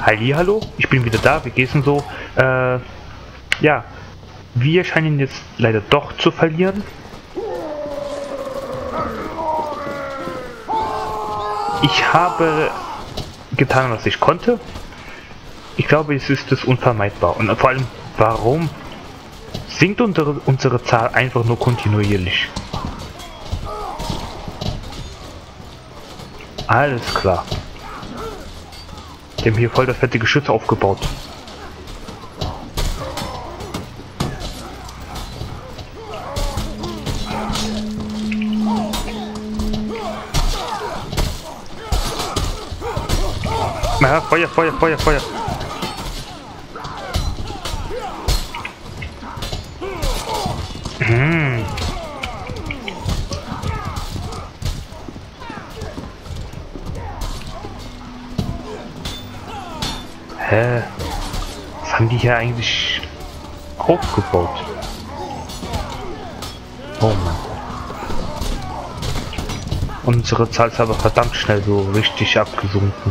Hallihallo, ich bin wieder da, wie geht's denn so? Ja, wir scheinen jetzt leider doch zu verlieren. Ich habe getan, was ich konnte. Ich glaube, es ist unvermeidbar. Und vor allem, warum sinkt unsere Zahl einfach nur kontinuierlich? Alles klar. Die haben hier voll das fette Geschütz aufgebaut. Na, Feuer, Feuer, Feuer, Feuer. Hä? Was haben die hier eigentlich aufgebaut? Oh Mann. Unsere Zahl ist aber verdammt schnell so richtig abgesunken.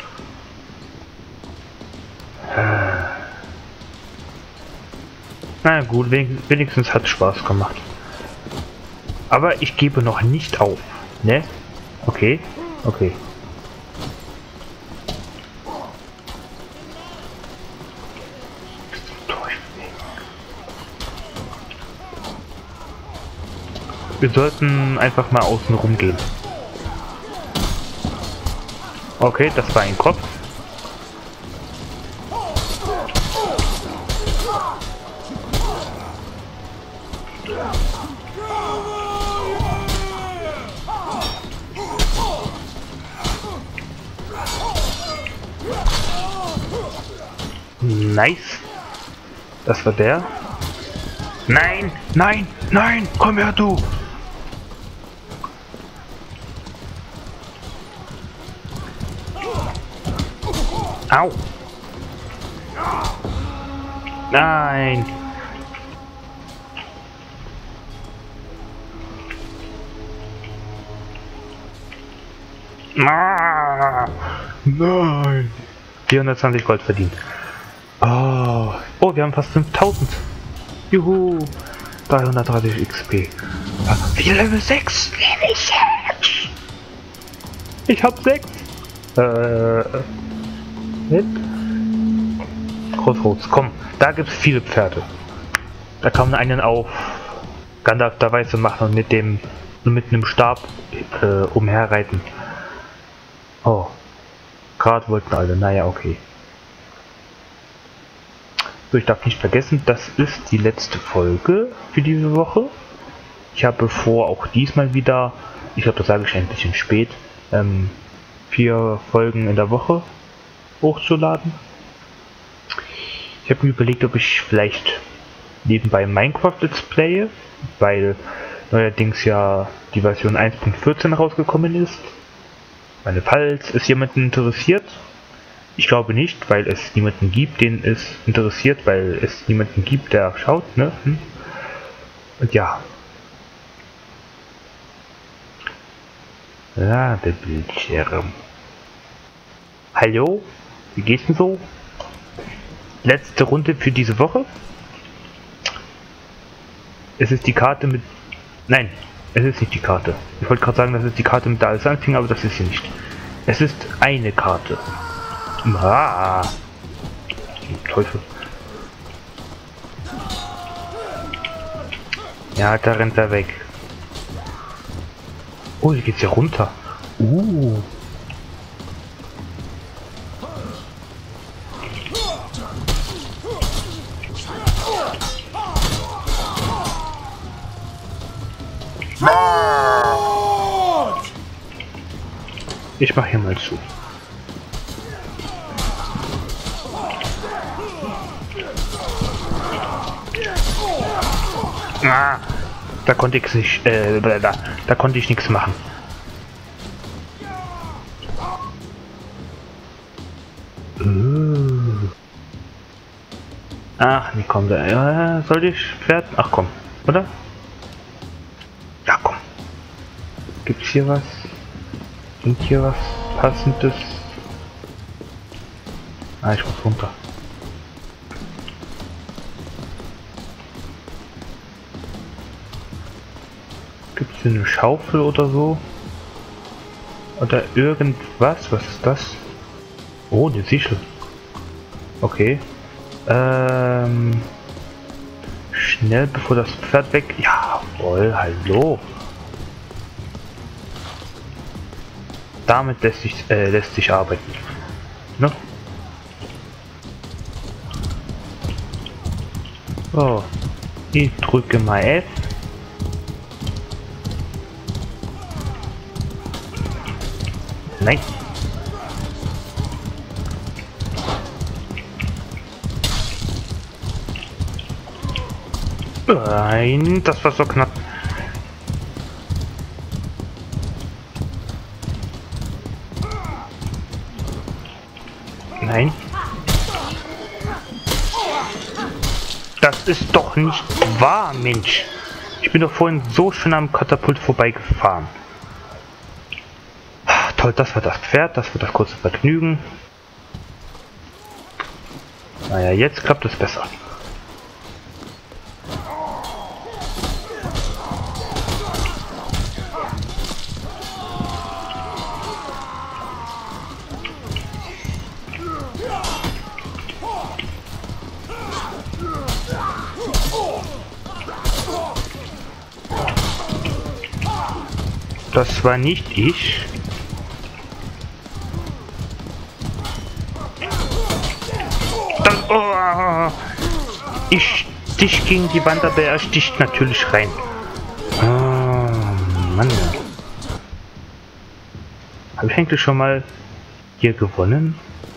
Na gut, wenigstens hat es Spaß gemacht. Aber ich gebe noch nicht auf, ne? Okay, okay. Wir sollten einfach mal außen rum gehen. Okay, das war ein Kopf. Nice. Das war der. Nein, nein, nein, komm her, du. Au. Nein. Ah. Nein. 420 Gold verdient. Oh, wir haben fast 5000. Juhu. 330 XP. Wie Level 6? Level 6. Ich hab 6. Mit Crossroads, komm, da gibt's viele Pferde. Da kann man einen auf Gandalf der Weiße machen und mit einem Stab umherreiten. Oh, gerade wollten alle, naja, okay. So, ich darf nicht vergessen, das ist die letzte Folge für diese Woche. Ich habe vor, auch diesmal wieder, ich glaube, das sage ich ein bisschen spät, 4 Folgen in der Woche hochzuladen. Ich habe mir überlegt, ob ich vielleicht nebenbei Minecraft Let's Playe, weil neuerdings ja die Version 1.14 rausgekommen ist. Meine, falls es jemanden interessiert, ich glaube nicht, weil es niemanden gibt, den es interessiert, weil es niemanden gibt, der schaut, ne? Und ja. Ja, der Bildschirm. Hallo? Wie geht's denn so? Letzte Runde für diese Woche. Es ist die Karte mit... Nein, es ist nicht die Karte. Ich wollte gerade sagen, das ist die Karte mit der alles anfing, aber das ist sie nicht. Es ist eine Karte. Ah. Teufel. Ja, da rennt er weg. Oh, hier geht's ja runter. Ich mach hier mal zu. Ah, da konnte ich nicht, da konnte ich nichts machen. Ach, nee, komm, soll ich Pferd? Ach komm, oder? Ja, komm. Gibt's hier was? Und hier was Passendes? Ah, ich muss runter. Gibt es eine Schaufel oder so? Oder irgendwas? Was ist das? Oh, eine Sichel. Okay. Schnell bevor das Pferd weg... Jawohl, hallo. Damit lässt sich arbeiten. Ne? So. Ich drücke mal F. Nein. Nein, das war so knapp. Nein. Das ist doch nicht wahr, Mensch. Ich bin doch vorhin so schön am Katapult vorbeigefahren. Toll, das war das Pferd, das war das kurze Vergnügen. Naja, jetzt klappt es besser. Das war nicht ich. Das, oh, ich stich gegen die Wand, aber er sticht natürlich rein. Oh, Mann. Habe ich eigentlich schon mal hier gewonnen?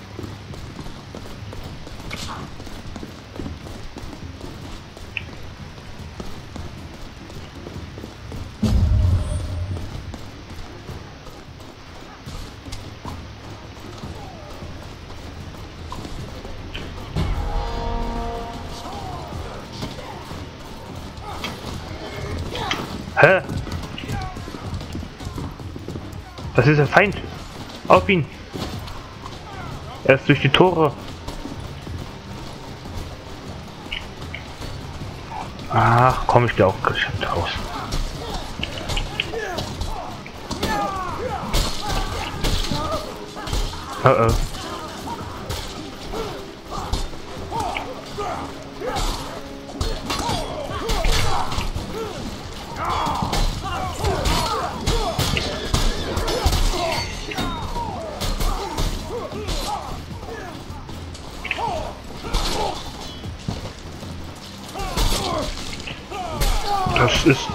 Hä? Das ist der Feind. Auf ihn. Er ist durch die Tore. Ach, komm, ich gehe auch geschenkt raus. Oh. Das ist...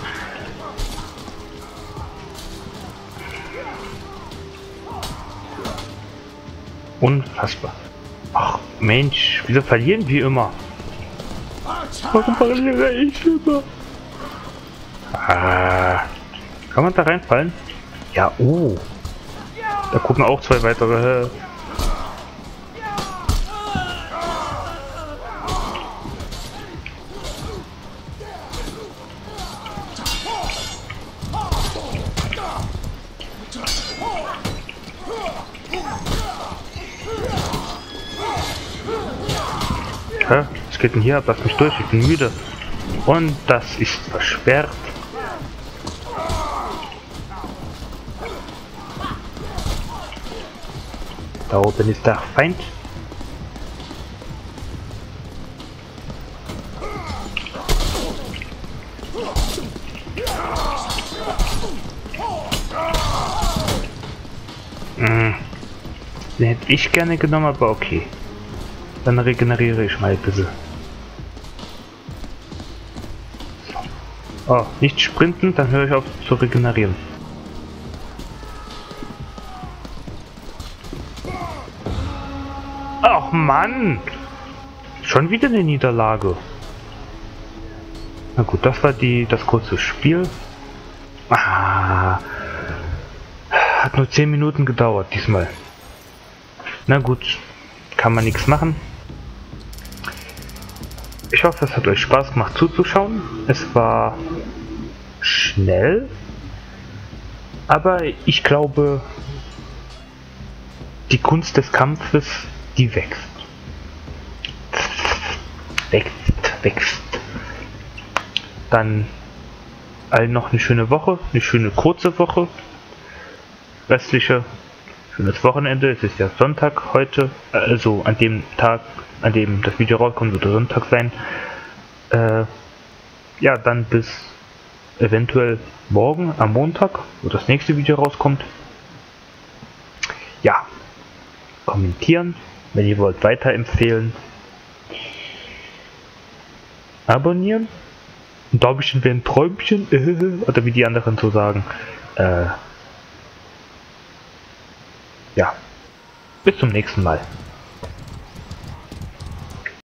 unfassbar. Ach Mensch, wieso verlieren wir immer? Warum verliere ich immer? Ah, kann man da reinfallen? Ja, oh. Da gucken auch zwei weitere. Was geht denn hier ab? Lass mich durch, ich bin müde. Und das ist versperrt. Da oben ist der Feind. Den hätte ich gerne genommen, aber okay. Dann regeneriere ich mal ein bisschen. Oh, nicht sprinten, dann höre ich auf zu regenerieren. Ach Mann! Schon wieder eine Niederlage. Na gut, das war das kurze Spiel. Ah, hat nur 10 Minuten gedauert diesmal. Na gut, kann man nichts machen. Ich hoffe, es hat euch Spaß gemacht zuzuschauen. Es war schnell, aber ich glaube, die Kunst des Kampfes, die wächst. wächst. Dann allen noch eine schöne Woche, eine schöne kurze Woche. Restliche schönes Wochenende. Es ist ja Sonntag heute, also an dem Tag, an dem das Video rauskommt, wird Sonntag sein. Ja, dann bis eventuell morgen am Montag, wo das nächste Video rauskommt. Ja, kommentieren, wenn ihr wollt, weiterempfehlen, abonnieren, ein Däumchen wäre ein Träumchen, oder wie die anderen so sagen. Ja, bis zum nächsten Mal.